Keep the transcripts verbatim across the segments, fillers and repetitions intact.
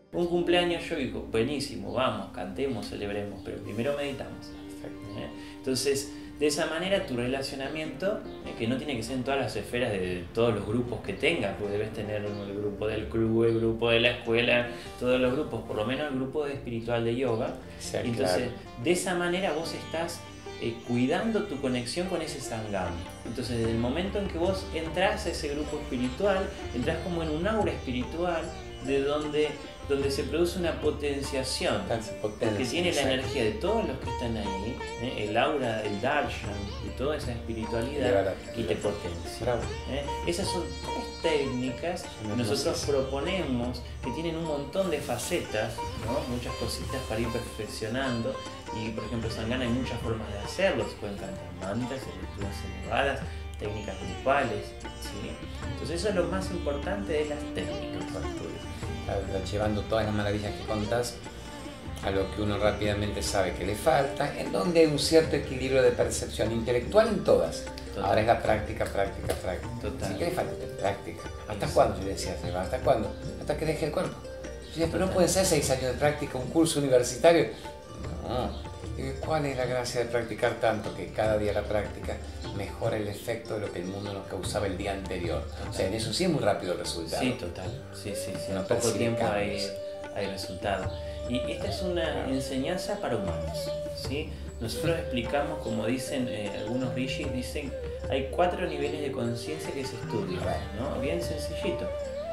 Un cumpleaños yogico, buenísimo, vamos, cantemos, celebremos, pero primero meditamos. ¿Eh? Entonces, de esa manera tu relacionamiento, eh, que no tiene que ser en todas las esferas de todos los grupos que tengas, porque debes tener el grupo del club, el grupo de la escuela, todos los grupos, por lo menos el grupo de espiritual de yoga. Sí, y entonces, claro. de esa manera vos estás eh, cuidando tu conexión con ese sangam. Entonces, desde el momento en que vos entras a ese grupo espiritual, entras como en un aura espiritual de donde, donde se produce una potenciación Potencia, que tiene la exacto. energía de todos los que están ahí, ¿eh? El aura, el darshan, de toda esa espiritualidad y te potencia. Bravo. ¿Eh? Esas son tres técnicas que nosotros proponemos que tienen un montón de facetas, ¿no? Muchas cositas para ir perfeccionando. Y por ejemplo, Sangana hay muchas formas de hacerlo, se pueden cantar mantras, lecturas elevadas, técnicas grupales, ¿sí? Entonces eso es lo más importante de las técnicas. Llevando todas las maravillas que contás a lo que uno rápidamente sabe que le falta, en donde hay un cierto equilibrio de percepción intelectual en todas. Total. Ahora es la práctica, práctica, práctica. Total. Sí, ¿qué le falta? Práctica. ¿Hasta cuándo? Yo le decía, ¿hasta cuándo? Hasta que deje el cuerpo. Yo decía, pero no pueden ser seis años de práctica, un curso universitario. No. ¿Cuál es la gracia de practicar tanto? Que cada día la práctica mejora el efecto de lo que el mundo nos causaba el día anterior. Total. O sea, en eso sí es muy rápido el resultado. Sí, total. Sí, sí, sí. No en poco tiempo hay, cambios. hay resultado. Y esta es una enseñanza para humanos, ¿sí? Nosotros explicamos, como dicen eh, algunos rishis, dicen hay cuatro niveles de conciencia que se estudian, ¿no? Bien sencillito.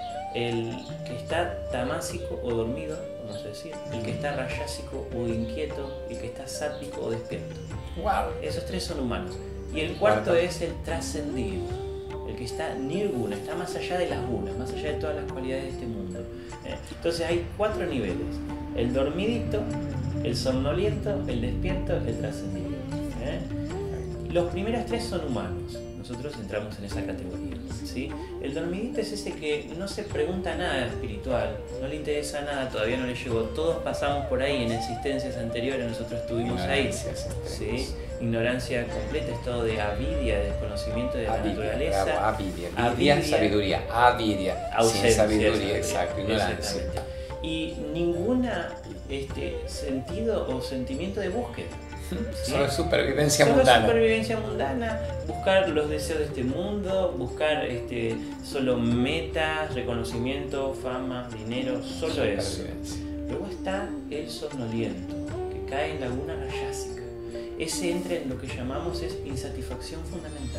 El que está tamásico o dormido, vamos a decir, el que está rayásico o inquieto, y el que está sátvico o despierto. Wow. Esos tres son humanos. Y el cuarto es el trascendido, el que está nirguna, está más allá de las gunas, más allá de todas las cualidades de este mundo. ¿Eh? Entonces hay cuatro niveles: el dormidito, el somnoliento, el despierto, el trascendido. ¿Eh? Los primeros tres son humanos. Nosotros entramos en esa categoría, ¿sí? El dormidito es ese que no se pregunta nada espiritual, no le interesa nada, todavía no le llegó. Todos pasamos por ahí en existencias anteriores, nosotros estuvimos ahí, ¿sí? Ignorancia completa, estado de avidia, de desconocimiento de la Avidia, naturaleza. bravo, avidia, avidia, avidia, sabiduría, avidia, ausencia, sin sabiduría, sabiduría, exacto, ignorancia. Y ninguna este, sentido o sentimiento de búsqueda. ¿Sí? Solo supervivencia solo mundana. supervivencia mundana, buscar los deseos de este mundo, buscar este, solo metas, reconocimiento, fama, dinero, solo eso. Luego está el somnoliento, que cae en laguna rayásica. Ese entra en lo que llamamos es insatisfacción fundamental.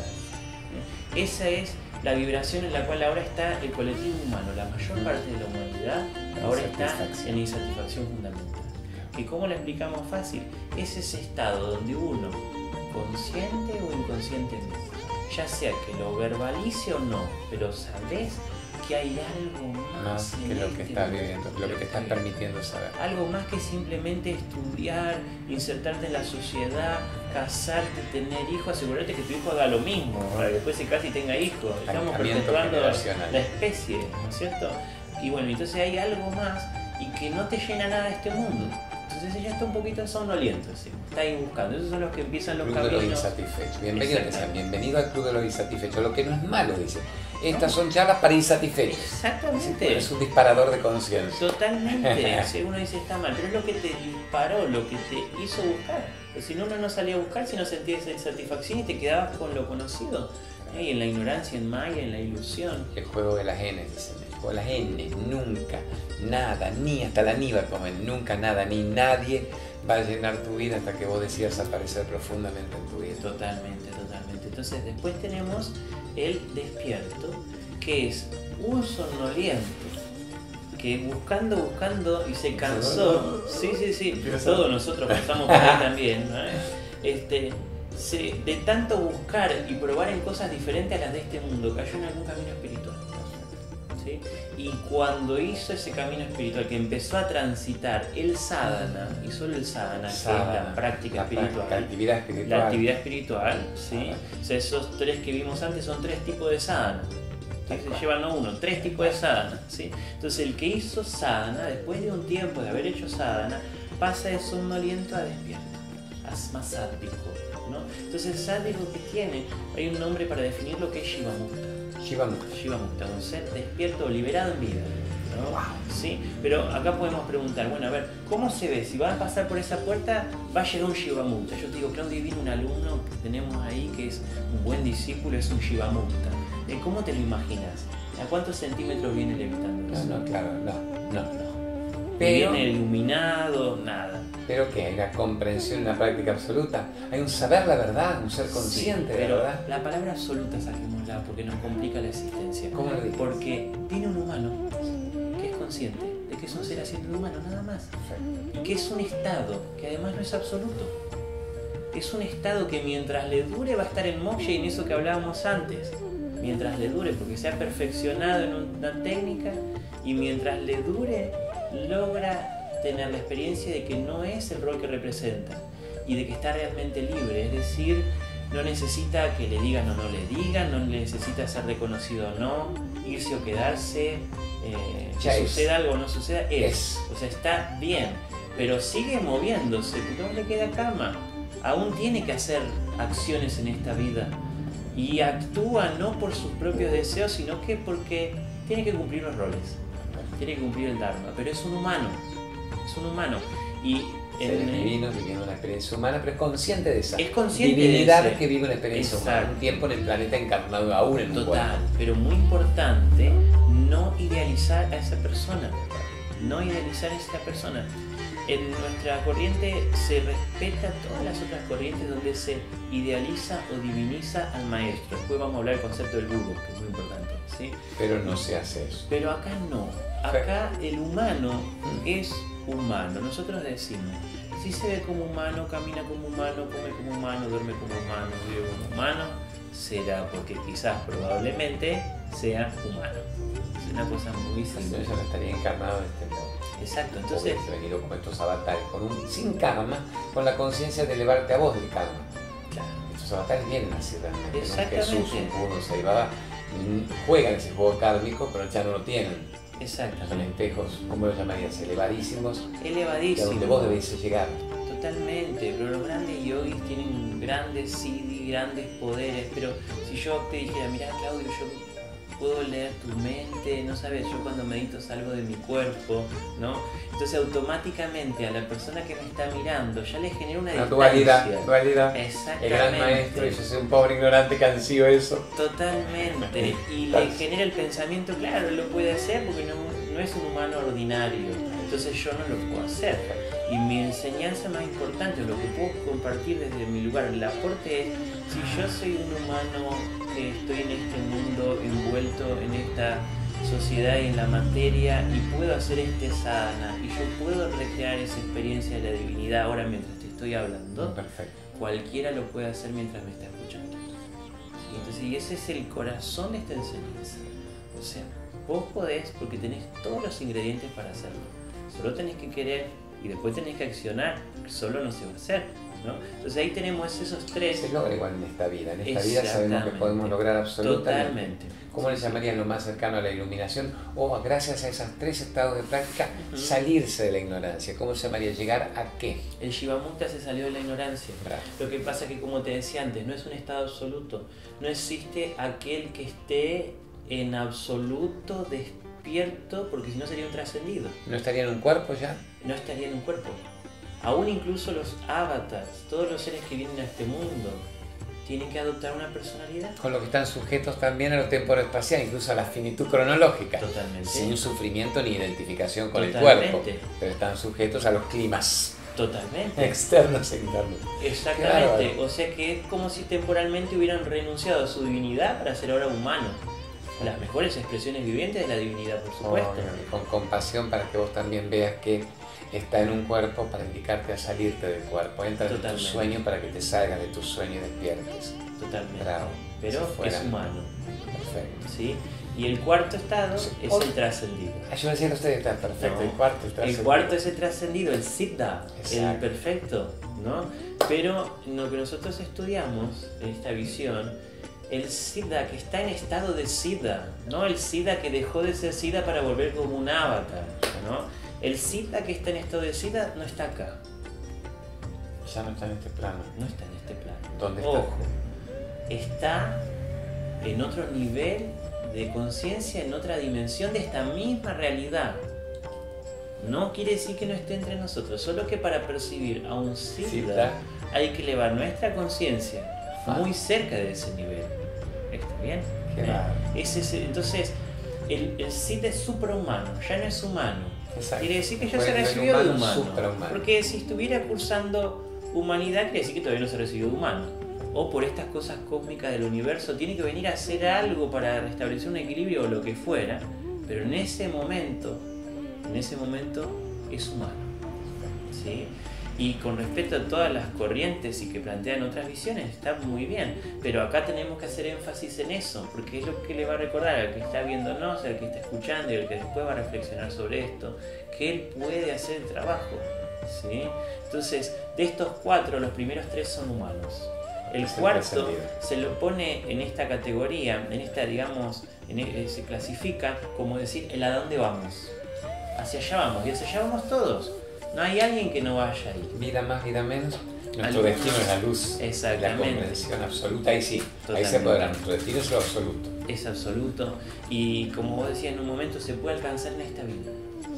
Esa es la vibración en la cual ahora está el colectivo humano. La mayor parte de la humanidad ahora está en insatisfacción fundamental. Que ¿cómo lo explicamos fácil? Es ese estado donde uno, consciente o inconscientemente, ya sea que lo verbalice o no, pero sabes que hay algo más, más que lo que estás viviendo, lo que te estás permitiendo saber. Algo más que simplemente estudiar, insertarte en la sociedad, casarte, tener hijos, asegurarte que tu hijo haga lo mismo, para que después se case y tenga hijos. Estamos perpetuando la especie, ¿no es cierto? Y bueno, entonces hay algo más y que no te llena nada de este mundo. Entonces ella está un poquito somnoliento, ¿sí? Está ahí buscando. Esos son los que empiezan los Club caminos. de los insatisfechos. Bienvenido, decían, bienvenido al Club de los insatisfechos. Lo que no es malo, dice. Estas son charlas para insatisfechos. Exactamente. Es un disparador de conciencia. Totalmente. Si uno dice está mal, pero es lo que te disparó, lo que te hizo buscar. Pues si no, uno no salía a buscar si no sentías esa insatisfacción y te quedabas con lo conocido. Y en la ignorancia, en Maya, en la ilusión. El juego de las N, dicen. El juego de las N. Nunca, nada, ni hasta la N I va a comer. Nunca, nada, ni nadie va a llenar tu vida hasta que vos decidas aparecer profundamente en tu vida. Totalmente, totalmente. Entonces después tenemos el despierto, que es un somnoliento que buscando, buscando y se cansó. Sí, sí, sí. Todos nosotros pasamos por ahí también, ¿no? Este, se, de tanto buscar y probar en cosas diferentes a las de este mundo, cayó en algún camino espiritual. ¿Sí? Y cuando hizo ese camino espiritual, que empezó a transitar el sadhana, y solo el sadhana, sadhana que es la práctica la espiritual, la actividad espiritual, la actividad espiritual, ¿sí? O sea, esos tres que vimos antes son tres tipos de sadhana. Se llevan no uno, tres tipos de sadhana, ¿sí? Entonces el que hizo sadhana, después de un tiempo de haber hecho sadhana, pasa de somnoliento a despierto, a más sádvico, ¿no? Entonces el sádvico que tiene, hay un nombre para definir lo que es Shiva Mukta. Shiva Mukta. Shiva Mukta, un ser despierto o liberado en vida. ¿no? Wow. ¿Sí? Pero acá podemos preguntar, bueno, a ver, ¿cómo se ve? Si va a pasar por esa puerta, va a llegar un Shivamukta. Yo te digo, Claudio, viene un alumno que tenemos ahí que es un buen discípulo, es un Shivamukta. ¿Cómo te lo imaginas? ¿A cuántos centímetros viene levitando eso? No, no, claro, no, no, no. Pero, viene iluminado, nada. Pero que hay una comprensión, una práctica absoluta. Hay un saber la verdad, un ser consciente sí, de la verdad. La palabra absoluta saquémosla porque nos complica la existencia. ¿Cómo lo dices? Porque tiene un humano que es consciente de que es un ser haciendo humano, nada más. Perfecto. Y que es un estado que además no es absoluto. Es un estado que mientras le dure va a estar en moksha y en eso que hablábamos antes. Mientras le dure, porque se ha perfeccionado en una técnica y mientras le dure logra tener la experiencia de que no es el rol que representa y de que está realmente libre, es decir, no necesita que le digan o no le digan, no necesita ser reconocido o no, irse o quedarse, eh, que suceda algo o no suceda, es. es. O sea, está bien, pero sigue moviéndose, no le queda cama, aún tiene que hacer acciones en esta vida y actúa no por sus propios deseos, sino que porque tiene que cumplir los roles, tiene que cumplir el Dharma, pero es un humano. Es un humano y seres en, divinos viviendo una experiencia humana, pero es consciente de esa es consciente divinidad de ese, que vive una experiencia exacto, humana, un tiempo en el planeta encarnado aún en un total, cuerpo. Pero muy importante no idealizar a esa persona, no idealizar a esa persona. En nuestra corriente se respeta todas las otras corrientes donde se idealiza o diviniza al maestro. Después vamos a hablar del concepto del guru, que es muy importante, ¿sí? Pero no se hace eso. Pero acá no. Acá el humano es humano. Nosotros decimos, si se ve como humano, camina como humano, come como humano, duerme como humano, vive como humano, será porque quizás probablemente sea humano. Es una cosa muy simple. Entonces no estaría encarnado en este mundo. Exacto, entonces... Hubiese venido como estos avatares, con un, sin karma, con la conciencia de elevarte a vos del karma. Claro. Estos avatares vienen así realmente. Exactamente. ¿No? Jesús, un Budo, Saibaba, juegan ese juego kármico, pero ya no lo tienen. Exactamente. Son espejos, ¿cómo lo llamarías? Elevadísimos. Elevadísimos. A donde vos debéis llegar. Totalmente, pero los grandes yogis tienen grandes siddhi, grandes poderes, pero si yo te dijera, mirá Claudio, yo puedo leer tu mente, no sabes, yo cuando medito salgo de mi cuerpo, ¿no? Entonces automáticamente a la persona que me está mirando ya le genera una, una distancia. Dualidad, dualidad. Exactamente. El gran maestro y yo soy un pobre ignorante que ansío eso. Totalmente. Y le genera el pensamiento, claro, lo puede hacer porque no, no es un humano ordinario, entonces yo no lo puedo hacer. Y mi enseñanza más importante, lo que puedo compartir desde mi lugar, el aporte es, si yo soy un humano que estoy en este mundo envuelto en esta sociedad y en la materia y puedo hacer este sadhana y yo puedo recrear esa experiencia de la divinidad ahora mientras te estoy hablando, perfecto, cualquiera lo puede hacer mientras me está escuchando. Y entonces, y ese es el corazón de esta enseñanza. O sea, vos podés porque tenés todos los ingredientes para hacerlo. Solo tenés que querer y después tenés que accionar, solo no se va a hacer, ¿no? Entonces ahí tenemos esos tres. Se logra igual en esta vida, en esta vida sabemos que podemos lograr absolutamente. Totalmente. ¿Cómo le llamarían lo más cercano a la iluminación? O gracias a esos tres estados de práctica, uh-huh. salirse de la ignorancia. ¿Cómo se llamaría? ¿Llegar a qué? El Shivamukta se salió de la ignorancia. Bravo. Lo que pasa es que, como te decía antes, no es un estado absoluto. No existe aquel que esté en absoluto despierto, porque si no sería un trascendido. ¿No estaría en un cuerpo ya? No estaría en un cuerpo. Aún incluso los avatars, todos los seres que vienen a este mundo, tienen que adoptar una personalidad. Con lo que están sujetos también a lo temporoespacial, incluso a la finitud cronológica. Totalmente. Sin sufrimiento ni identificación con Totalmente. el cuerpo. Pero están sujetos a los climas. Totalmente. Externos e internos. Exactamente. Claro. O sea que es como si temporalmente hubieran renunciado a su divinidad para ser ahora humanos. Las mejores expresiones vivientes de la divinidad, por supuesto. Oh, con compasión para que vos también veas que está en un cuerpo para indicarte a salirte del cuerpo. Entra en tu sueño para que te salgas de tu sueño y despiertes. Totalmente. Bravo. Pero si es humano. Perfecto. ¿Sí? Y el cuarto estado sí. es el trascendido. Ah, yo decía que ustedes están perfecto. No, el cuarto es el cuarto es el trascendido, el siddha, el perfecto, ¿no? Pero lo que nosotros estudiamos en esta visión, el siddha que está en estado de siddha, no el siddha que dejó de ser siddha para volver como un avatar, ¿no? El siddha que está en estado de siddha no está acá. Ya no está en este plano. No está en este plano. ¿Dónde está? Ojo, está en otro nivel de conciencia en otra dimensión de esta misma realidad. No quiere decir que no esté entre nosotros, solo que para percibir a un Siddha hay que elevar nuestra conciencia muy cerca de ese nivel. ¿Está bien? ¿Eh? Es ese, entonces, el, el Siddha es suprahumano, ya no es humano. Exacto. Quiere decir que ya se recibió de humano. Porque si estuviera cursando humanidad, quiere decir que todavía no se recibió de humano. O por estas cosas cósmicas del universo, tiene que venir a hacer algo para restablecer un equilibrio o lo que fuera. Pero en ese momento, en ese momento es humano. ¿Sí? Y con respecto a todas las corrientes y que plantean otras visiones, está muy bien, pero acá tenemos que hacer énfasis en eso, porque es lo que le va a recordar al que está viéndonos, al que está escuchando y al que después va a reflexionar sobre esto, que él puede hacer el trabajo, ¿sí? Entonces, de estos cuatro, los primeros tres son humanos. El cuarto se lo pone en esta categoría, en esta, digamos, en, se clasifica como decir, el a dónde vamos. Hacia allá vamos, y hacia allá vamos todos. No hay alguien que no vaya ahí. Vida más, vida menos. Nuestro destino es la luz. Exactamente. La comprensión absoluta. Ahí sí. Totalmente. Ahí se podrá. Nuestro destino es lo absoluto. Es absoluto. Y como vos decías en un momento, se puede alcanzar en esta vida.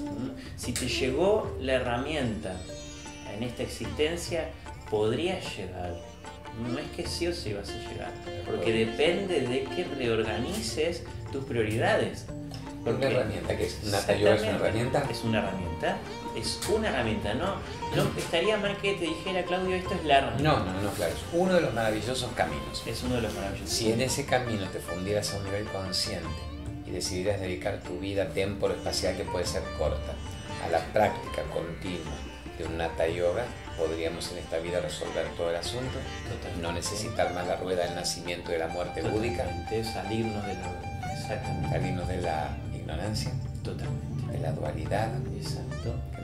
Si te llegó la herramienta en esta existencia, podrías llegar. No es que sí o sí vas a llegar. Porque depende de que reorganices tus prioridades. Porque, ¿una herramienta que es? ¿Nata yoga es una herramienta? Es una herramienta. Es una herramienta, ¿no? No estaría mal que te dijera, Claudio, esto es la herramienta. No, no, no, claro. Es uno de los maravillosos caminos. Es uno de los maravillosos Si en ese camino te fundieras a un nivel consciente y decidieras dedicar tu vida temporal-espacial, que puede ser corta, a la práctica continua de un Nata Yoga, podríamos en esta vida resolver todo el asunto. Totalmente. No necesitar más la rueda del nacimiento y de la muerte búdica. Salirnos de la... Exactamente. Salirnos de la ignorancia. Totalmente. De la dualidad. Exacto.